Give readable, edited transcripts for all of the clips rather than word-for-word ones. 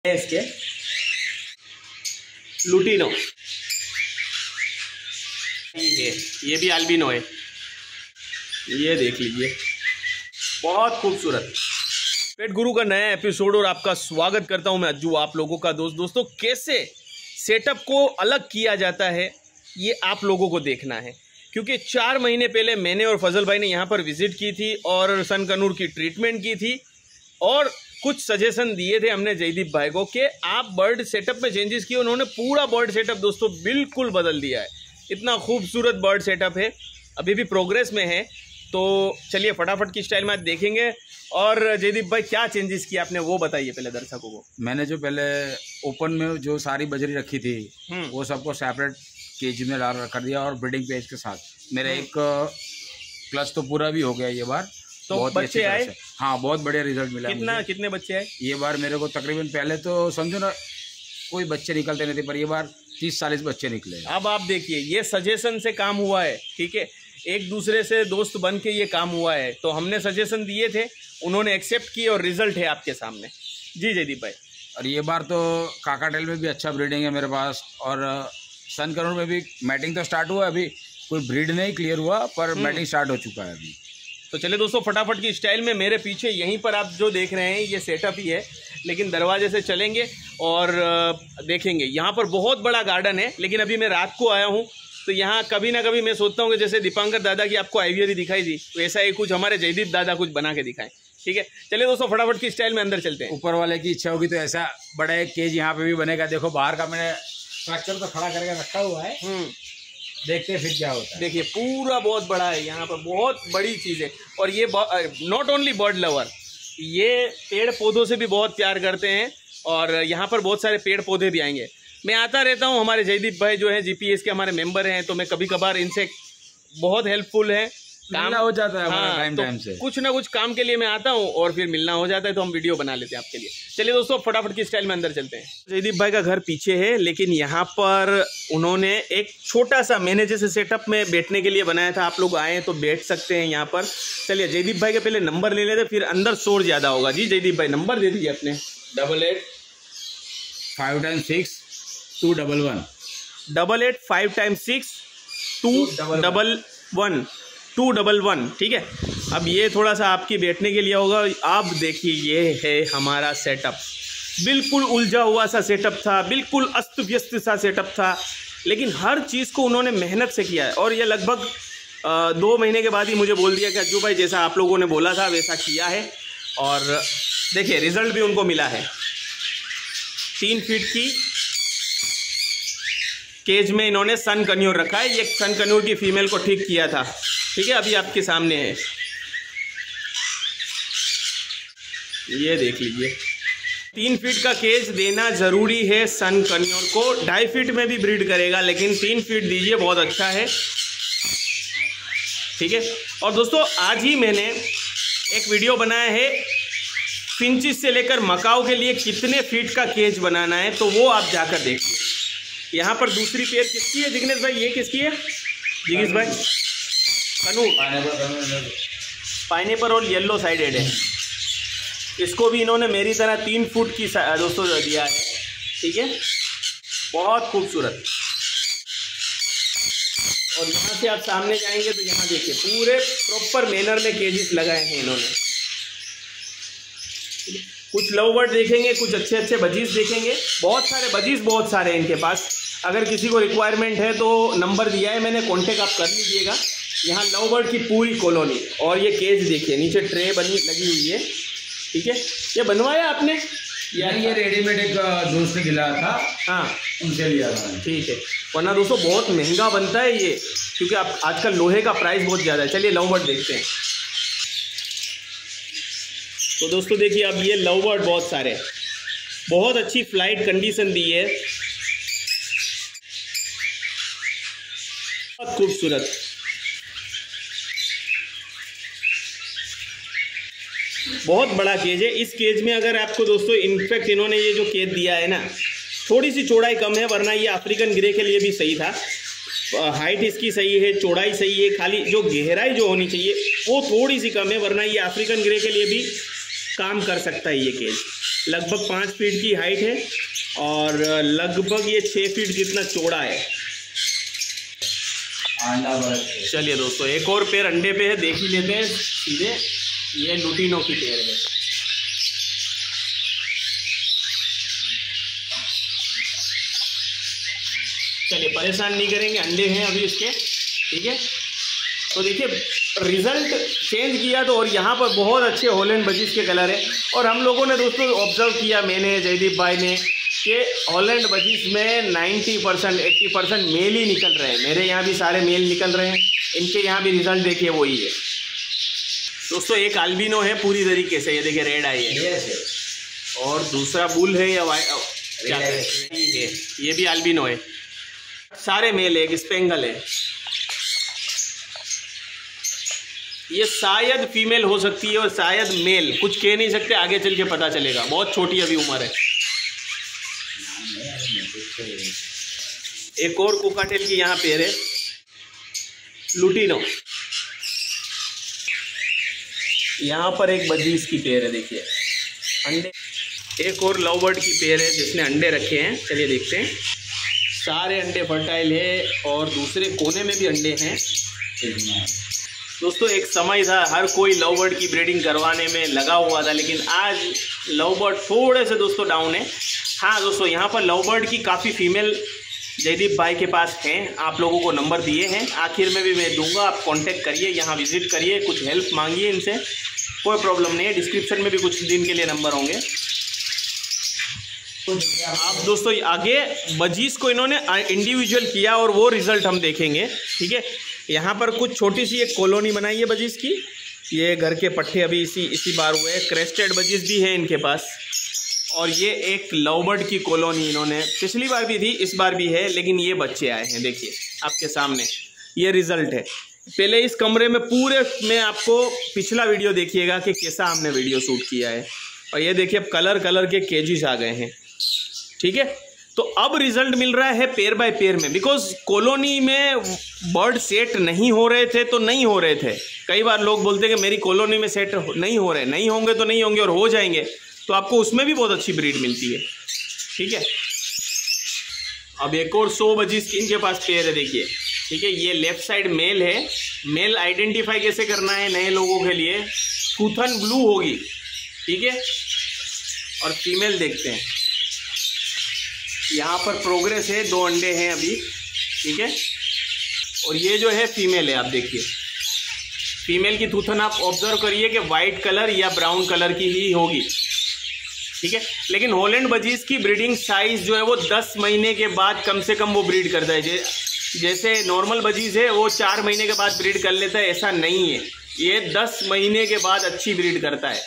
इसके लुटिनो ये भी अल्बिनो है। ये देख लीजिए, बहुत खूबसूरत। पेट गुरु का नया एपिसोड और आपका स्वागत करता हूं मैं अज्जू, आप लोगों का दोस्त। दोस्तों, कैसे सेटअप को अलग किया जाता है ये आप लोगों को देखना है, क्योंकि 4 महीने पहले मैंने और फजल भाई ने यहाँ पर विजिट की थी और सन कनूर की ट्रीटमेंट की थी और कुछ सजेशन दिए थे हमने जयदीप भाई को कि आप बर्ड सेटअप में चेंजेस किए। उन्होंने पूरा बर्ड सेटअप दोस्तों बिल्कुल बदल दिया है। इतना खूबसूरत बर्ड सेटअप है, अभी भी प्रोग्रेस में है। तो चलिए फटाफट की स्टाइल में आज देखेंगे। और जयदीप भाई, क्या चेंजेस किए आपने वो बताइए पहले दर्शकों को। मैंने जो पहले ओपन में जो सारी बजरी रखी थी वो सबको सेपरेट केज में डाल कर दिया और ब्रीडिंग पेज के साथ मेरा एक क्लच तो पूरा भी हो गया ये बार। तो बहुत बच्चे आए? हाँ, बहुत बढ़िया रिजल्ट मिला। कितने बच्चे आए ये बार? मेरे को तकरीबन पहले तो समझो ना कोई बच्चे निकलते नहीं थे, पर ये बार 30-40 बच्चे निकले। अब आप देखिए, ये सजेशन से काम हुआ है, ठीक है, एक दूसरे से दोस्त बन के ये काम हुआ है। तो हमने सजेशन दिए थे, उन्होंने एक्सेप्ट किए और रिजल्ट है आपके सामने। जी जयदीप भाई। और ये बार तो काकाटेल में भी अच्छा ब्रीडिंग है मेरे पास, और सन कनूर में भी मैटिंग तो स्टार्ट हुआ, अभी कोई ब्रीड नहीं क्लियर हुआ पर मैटिंग स्टार्ट हो चुका है अभी। तो चलिए दोस्तों फटाफट की स्टाइल में, मेरे पीछे यहीं पर आप जो देख रहे हैं ये सेटअप ही है, लेकिन दरवाजे से चलेंगे और देखेंगे। यहाँ पर बहुत बड़ा गार्डन है, लेकिन अभी मैं रात को आया हूँ तो यहाँ कभी ना कभी मैं सोचता हूँ कि जैसे दीपांकर दादा की आपको आइवियरी दिखाई थी, वैसा ही कुछ हमारे जयदीप दादा कुछ बना के दिखाएं। ठीक है, चलिए दोस्तों फटाफट की स्टाइल में अंदर चलते हैं। ऊपर वाले की इच्छा होगी तो ऐसा बड़ा एक केज यहाँ पे भी बनेगा। देखो बाहर का मैंने स्ट्रक्चर तो खड़ा करके रखा हुआ है, देखते हैं फिर क्या होता है। देखिए पूरा बहुत बड़ा है, यहाँ पर बहुत बड़ी चीज़ है। और ये नॉट ओनली बर्ड लवर, ये पेड़ पौधों से भी बहुत प्यार करते हैं और यहाँ पर बहुत सारे पेड़ पौधे भी आएंगे। मैं आता रहता हूँ, हमारे जयदीप भाई जो है जीपीएस के हमारे मेंबर हैं, तो मैं कभी कभार इनसे बहुत हेल्पफुल है, काम हो जाता है। हाँ, टाइम से कुछ ना कुछ काम के लिए मैं आता हूँ और फिर मिलना हो जाता है, तो हम वीडियो बना लेते हैं आपके लिए। चलिए दोस्तों फटाफट की स्टाइल में अंदर चलते हैं। जयदीप भाई का घर पीछे है, लेकिन यहाँ पर उन्होंने एक छोटा सा मैंने जैसे सेटअप में बैठने के लिए बनाया था। आप लोग आए तो बैठ सकते हैं यहाँ पर। चलिए जयदीप भाई के पहले नंबर ले लेते, फिर अंदर शोर ज़्यादा होगा। जी जयदीप भाई नंबर दे दीजिए अपने। 88-5x6-211 88-5x6-211 211। ठीक है, अब ये थोड़ा सा आपकी बैठने के लिए होगा। आप देखिए, ये है हमारा सेटअप। बिल्कुल उलझा हुआ सा सेटअप था, बिल्कुल अस्त व्यस्त सा सेटअप था, लेकिन हर चीज़ को उन्होंने मेहनत से किया है। और ये लगभग 2 महीने के बाद ही मुझे बोल दिया कि अज्जू भाई जैसा आप लोगों ने बोला था वैसा किया है। और देखिए रिजल्ट भी उनको मिला है। 3 फीट की केज में इन्होंने सन कन्योर रखा है। ये सन कन्योर की फीमेल को ठीक किया था, ठीक है, अभी आपके सामने है। ये देख लीजिए, 3 फीट का केज देना ज़रूरी है सन कन्योर को। 2.5 फीट में भी ब्रीड करेगा, लेकिन 3 फीट दीजिए, बहुत अच्छा है। ठीक है, और दोस्तों आज ही मैंने एक वीडियो बनाया है फिंचिस से लेकर मकाऊ के लिए कितने फीट का केज बनाना है, तो वो आप जाकर देखिए। यहाँ पर दूसरी पेयर किसकी है जिग्नेश भाई? ये किसकी है जिग्नेश भाई? कनूर पाइनएप्पल और येलो साइडेड है। इसको भी इन्होंने मेरी तरह 3 फुट की दोस्तों दिया है। ठीक है, बहुत खूबसूरत। और यहाँ से आप सामने जाएंगे तो यहाँ देखिए पूरे प्रॉपर मैनर में केजेस लगाए हैं इन्होंने। कुछ लव बर्ड देखेंगे, कुछ अच्छे अच्छे बजीज देखेंगे, बहुत सारे बजीज, बहुत सारे इनके पास। अगर किसी को रिक्वायरमेंट है तो नंबर दिया है मैंने, कांटेक्ट आप कर लीजिएगा। यहाँ लव बर्ड की पूरी कॉलोनी। और ये केज देखिए, नीचे ट्रे बनी लगी हुई है। ठीक है, ये बनवाया आपने? ये रेडीमेड एक दोस्त ने दिलाया था, हाँ उनसे लिया था। ठीक है, वरना दोस्तों बहुत महंगा बनता है ये, क्योंकि आप आजकल लोहे का प्राइस बहुत ज़्यादा है। चलिए लव बर्ड देखते हैं। तो दोस्तों देखिए, अब ये लव बर्ड बहुत सारे, बहुत अच्छी फ्लाइट कंडीशन दी है, बहुत खूबसूरत। बहुत बड़ा केज है। इस केज में अगर आपको दोस्तों, इनफैक्ट इन्होंने ये जो केज दिया है ना, थोड़ी सी चौड़ाई कम है, वरना ये अफ्रीकन ग्रे के लिए भी सही था। हाइट इसकी सही है, चौड़ाई सही है, खाली जो गहराई जो होनी चाहिए वो थोड़ी सी कम है, वरना ये अफ्रीकन ग्रे के लिए भी काम कर सकता है ये केज। लगभग 5 फीट की हाइट है और लगभग ये 6 फीट जितना चौड़ा है। चलिए दोस्तों, एक और पेयर अंडे पे है, देख ही लेते हैं सीधे। ये लुटिनो की पेयर है। चलिए, परेशान नहीं करेंगे, अंडे हैं अभी इसके, ठीक है। तो देखिए रिजल्ट चेंज किया तो, और यहाँ पर बहुत अच्छे हॉलैंड बजीज के कलर है। और हम लोगों ने दोस्तों ऑब्जर्व किया, मैंने, जयदीप भाई ने, कि हॉलैंड बजीज में 90% 80% मेल ही निकल रहे हैं। मेरे यहाँ भी सारे मेल निकल रहे हैं, इनके यहाँ भी रिजल्ट देखिए वही है दोस्तों। एक अल्बिनो है पूरी तरीके से, ये देखिए रेड आई है, और दूसरा बुल है या क्या है, ये भी अल्बिनो है। सारे मेल है, एक स्पेंगल है। ये शायद फीमेल हो सकती है और शायद मेल, कुछ कह नहीं सकते, आगे चल के पता चलेगा, बहुत छोटी अभी उम्र है। एक और कोकाटेल की यहाँ पेयर है, लुटिनो। यहाँ पर एक बजीज की पेयर है, देखिए अंडे। एक और लव बर्ड की पेयर है जिसने अंडे रखे हैं, चलिए देखते हैं। सारे अंडे फर्टाइल है और दूसरे कोने में भी अंडे हैं। दोस्तों एक समय था हर कोई लव बर्ड की ब्रीडिंग करवाने में लगा हुआ था, लेकिन आज लव बर्ड थोड़े से दोस्तों डाउन है। हाँ दोस्तों, यहाँ पर लव बर्ड की काफ़ी फीमेल जयदीप भाई के पास हैं, आप लोगों को नंबर दिए हैं, आखिर में भी मैं दूंगा, आप कांटेक्ट करिए, यहाँ विजिट करिए, कुछ हेल्प मांगिए इनसे, कोई प्रॉब्लम नहीं है। डिस्क्रिप्शन में भी कुछ दिन के लिए नंबर होंगे। आप दोस्तों आगे बजीज को इन्होंने इंडिविजुअल किया और वो रिज़ल्ट हम देखेंगे, ठीक है। यहाँ पर कुछ छोटी सी एक कॉलोनी बनाई है बजीज की, ये घर के पट्टे अभी इसी बार हुए। क्रेस्टेड बजीज भी है इनके पास, और ये एक लव बर्ड की कॉलोनी इन्होंने पिछली बार भी थी, इस बार भी है, लेकिन ये बच्चे आए हैं, देखिए आपके सामने ये रिज़ल्ट है। पहले इस कमरे में पूरे में आपको पिछला वीडियो देखिएगा कि कैसा हमने वीडियो शूट किया है, और ये देखिए अब कलर के केजीज आ गए हैं, ठीक है। तो अब रिजल्ट मिल रहा है पेयर बाय पेयर में, बिकॉज कॉलोनी में बर्ड सेट नहीं हो रहे थे तो नहीं हो रहे थे। कई बार लोग बोलते हैं कि मेरी कॉलोनी में सेट नहीं हो रहे, नहीं होंगे तो नहीं होंगे, और हो जाएंगे तो आपको उसमें भी बहुत अच्छी ब्रीड मिलती है, ठीक है। अब एक और 100 बजीज इनके पास पेयर है, देखिए, ठीक है। ये लेफ्ट साइड मेल है। मेल आइडेंटिफाई कैसे करना है नए लोगों के लिए, थूथन ब्लू होगी, ठीक है। और फीमेल देखते हैं, यहाँ पर प्रोग्रेस है, 2 अंडे हैं अभी, ठीक है। और ये जो है फीमेल है, आप देखिए फीमेल की थूथन आप ऑब्जर्व करिए कि वाइट कलर या ब्राउन कलर की ही होगी, ठीक है। लेकिन हॉलैंड बजीज की ब्रीडिंग साइज जो है वो 10 महीने के बाद कम से कम वो ब्रीड करता है। जैसे नॉर्मल बजीज है वो 4 महीने के बाद ब्रीड कर लेता है, ऐसा नहीं है, ये 10 महीने के बाद अच्छी ब्रीड करता है।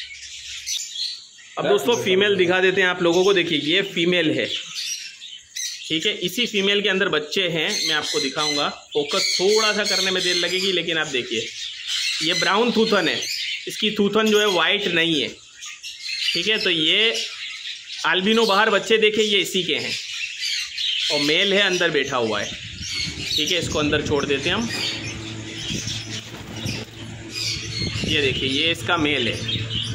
अब दोस्तों फीमेल दिखा देते हैं आप लोगों को, देखिए ये फीमेल है, ठीक है। इसी फीमेल के अंदर बच्चे हैं, मैं आपको दिखाऊंगा, फोकस थोड़ा सा करने में देर लगेगी, लेकिन आप देखिए ये ब्राउन थूथन है, इसकी थूथन जो है वाइट नहीं है, ठीक है। तो ये अल्बिनो बाहर बच्चे देखे, ये इसी के हैं, और मेल है अंदर बैठा हुआ है, ठीक है। इसको अंदर छोड़ देते हैं हम, ये देखिए ये इसका मेल है।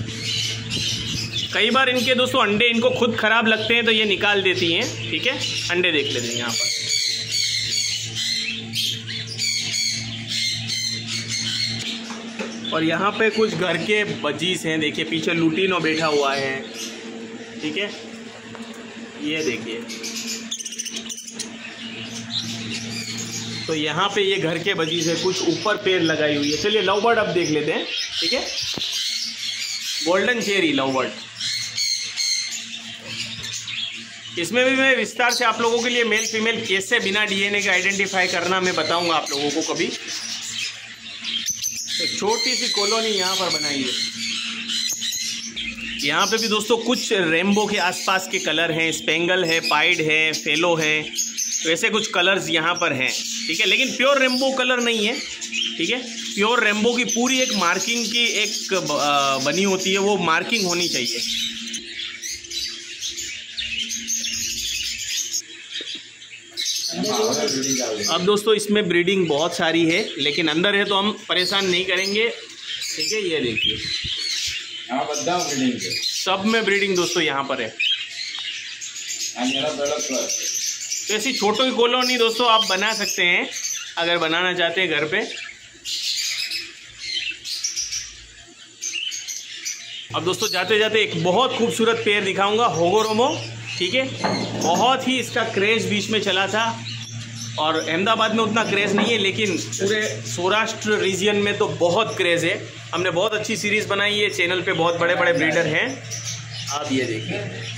कई बार इनके दोस्तों अंडे इनको खुद खराब लगते हैं तो ये निकाल देती हैं, ठीक है। अंडे देख लेते हैं यहाँ पर, और यहाँ पे कुछ घर के बजीज हैं, देखिए पीछे लुटिनो बैठा हुआ है, ठीक है। ये देखिए, तो यहाँ पे ये घर के बजीज है, कुछ ऊपर पेड़ लगाई हुई है। चलिए लव बर्ड अब देख लेते हैं, ठीक है। गोल्डन चेरी लव बर्ड, इसमें भी मैं विस्तार से आप लोगों के लिए मेल फीमेल कैसे बिना डीएनए के आइडेंटिफाई करना मैं बताऊंगा आप लोगों को कभी। तो छोटी सी कॉलोनी यहाँ पर बनाई है। यहाँ पे भी दोस्तों कुछ रेनबो के आसपास के कलर हैं, स्पेंगल है, पाइड है, फेलो है, वैसे कुछ कलर्स यहाँ पर हैं, ठीक है। लेकिन प्योर रेनबो कलर नहीं है, ठीक है। प्योर रेनबो की पूरी एक मार्किंग की एक बनी होती है, वो मार्किंग होनी चाहिए। अब दोस्तों इसमें ब्रीडिंग बहुत सारी है, लेकिन अंदर है तो हम परेशान नहीं करेंगे, ठीक है। ये देखिए सब में ब्रीडिंग दोस्तों यहाँ पर है। तो ऐसी छोटी कॉलोनी दोस्तों आप बना सकते हैं अगर बनाना चाहते हैं घर पे। अब दोस्तों जाते जाते एक बहुत खूबसूरत पेयर दिखाऊंगा, होगोरोमो। ठीक है, बहुत ही इसका क्रेज़ बीच में चला था और अहमदाबाद में उतना क्रेज़ नहीं है, लेकिन पूरे सौराष्ट्र रीजन में तो बहुत क्रेज़ है। हमने बहुत अच्छी सीरीज़ बनाई है, चैनल पे बहुत बड़े बड़े ब्रीडर हैं। आप ये देखिए,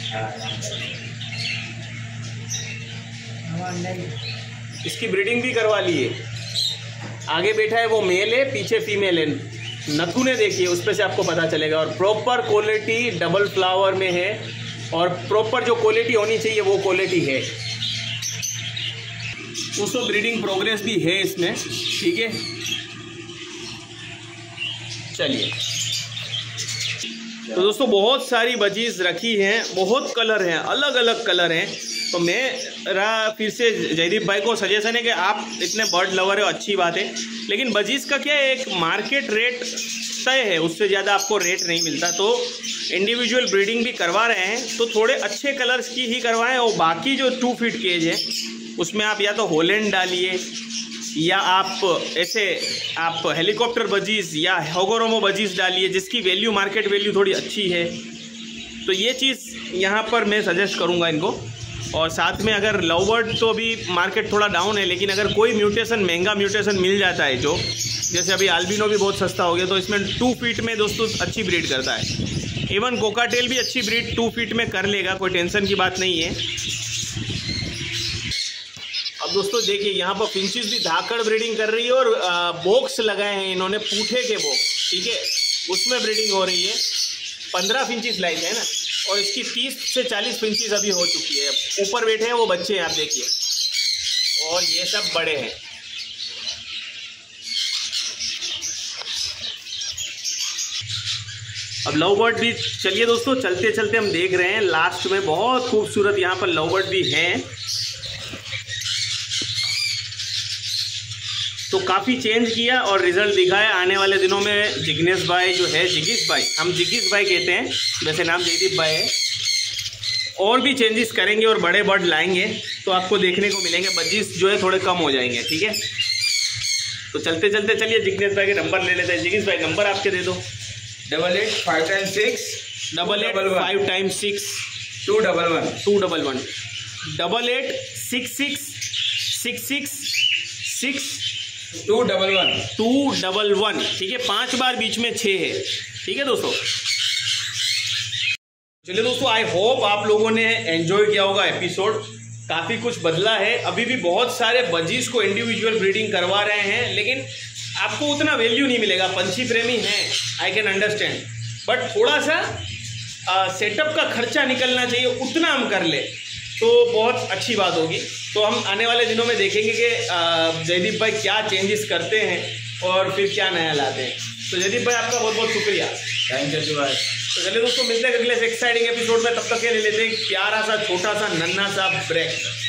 इसकी ब्रीडिंग भी करवा ली है। आगे बैठा है वो मेल है, पीछे फीमेल है। नथुने देखिए, उस पर से आपको पता चलेगा। और प्रॉपर क्वालिटी डबल फ्लावर में है और प्रॉपर जो क्वालिटी होनी चाहिए वो क्वालिटी है। उसको ब्रीडिंग प्रोग्रेस भी है इसमें। ठीक है, चलिए। तो दोस्तों बहुत सारी बजीज रखी हैं, बहुत कलर हैं, अलग अलग कलर हैं। तो मेरा फिर से जयदीप भाई को सजेशन है कि आप इतने बर्ड लवर हो, अच्छी बात है, लेकिन बजीज का क्या है, एक मार्केट रेट तय है, उससे ज़्यादा आपको रेट नहीं मिलता। तो इंडिविजुअल ब्रीडिंग भी करवा रहे हैं तो थोड़े अच्छे कलर्स की ही करवाएं। और बाकी जो 2 फीट केज है उसमें आप या तो हॉलैंड डालिए या आप ऐसे आप हेलीकॉप्टर बजीज या होगोरोमो बजीज डालिए, जिसकी वैल्यू मार्केट वैल्यू थोड़ी अच्छी है। तो ये चीज़ यहाँ पर मैं सजेस्ट करूँगा इनको। और साथ में अगर लव बर्ड तो अभी मार्केट थोड़ा डाउन है, लेकिन अगर कोई म्यूटेशन, महंगा म्यूटेशन मिल जाता है, जो जैसे अभी आल्बिनो भी बहुत सस्ता हो गया, तो इसमें 2 फीट में दोस्तों अच्छी ब्रीड करता है। इवन कोकाटेल भी अच्छी ब्रीड 2 फीट में कर लेगा, कोई टेंशन की बात नहीं है। अब दोस्तों देखिए, यहाँ पर फिंचेस भी धाकड़ ब्रीडिंग कर रही है और बॉक्स लगाए हैं इन्होंने, पूठे के बॉक्स। ठीक है, उसमें ब्रीडिंग हो रही है। 15 फिंचेस लाइक है ना, और इसकी 30 से 40 फिंचेस अभी हो चुकी है। ऊपर बैठे हैं वो बच्चे हैं, आप देखिए, और ये सब बड़े हैं। अब लव बर्ड भी, चलिए दोस्तों चलते चलते हम देख रहे हैं लास्ट में बहुत खूबसूरत यहाँ पर लव बर्ड भी हैं। तो काफ़ी चेंज किया और रिजल्ट दिखाया। आने वाले दिनों में जिग्नेश भाई जो है, जिगिस भाई, हम जिगिस भाई कहते हैं, वैसे नाम जयदीप भाई है, और भी चेंजेस करेंगे और बड़े बर्ड लाएंगे तो आपको देखने को मिलेंगे। बजीज जो है थोड़े कम हो जाएंगे। ठीक है, तो चलते चलते चलिए जिग्नेश भाई के नंबर ले लेते हैं। जिगिस भाई नंबर आपके दे दो। 88 5 times 6 211 88 66 66 6 211। ठीक है, 5 बार बीच में 6 है। ठीक है दोस्तों, चलिए दोस्तों, आई होप आप लोगों ने एंजॉय किया होगा एपिसोड। काफ़ी कुछ बदला है। अभी भी बहुत सारे बजीज को इंडिविजुअल ब्रीडिंग करवा रहे हैं, लेकिन आपको उतना वैल्यू नहीं मिलेगा। पंछी प्रेमी हैं, आई कैन अंडरस्टैंड, बट थोड़ा सा सेटअप का खर्चा निकलना चाहिए, उतना हम कर ले तो बहुत अच्छी बात होगी। तो हम आने वाले दिनों में देखेंगे कि जयदीप भाई क्या चेंजेस करते हैं और फिर क्या नया लाते हैं। तो जयदीप भाई आपका बहुत बहुत शुक्रिया। थैंक यू भाई। तो चलिए दोस्तों, मिलते हैं अगले एक्साइटिंग एपिसोड में। तब तक के लिए लेते हैं प्यारा सा छोटा सा नन्हा सा ब्रेक।